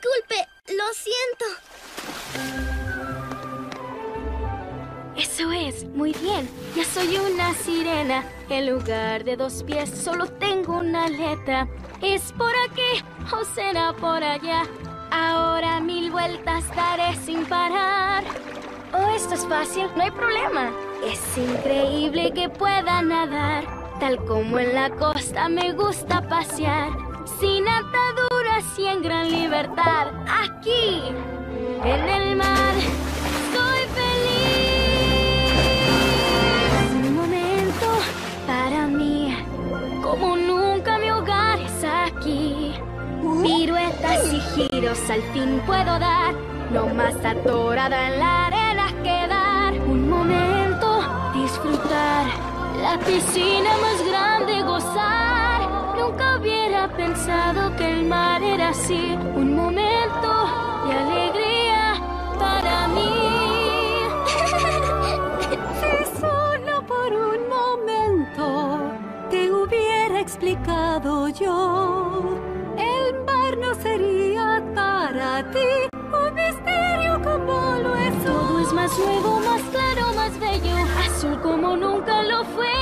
Disculpe, lo siento. Eso es, muy bien. Ya soy una sirena. En lugar de 2 pies, solo tengo una aleta. Es por aquí o será por allá. Ahora 1000 vueltas daré sin parar. Oh, esto es fácil, no hay problema. Es increíble que pueda nadar. Tal como en la costa me gusta pasear. Sin ataduras y en gran libertad. Aquí, en el mar, soy feliz. Un momento para mí. Como nunca mi hogar es aquí. Piruetas y giros al fin puedo dar. No más atorada en la arena quedar. Un momento, disfrutar. La piscina más grande gozar. Nunca hubiera pensado que el mar era así. Un momento de alegría para mí. Si solo por un momento te hubiera explicado yo, el mar no sería para ti un misterio como lo es. Todo es más nuevo, más claro, más bello. Azul como nunca lo fue.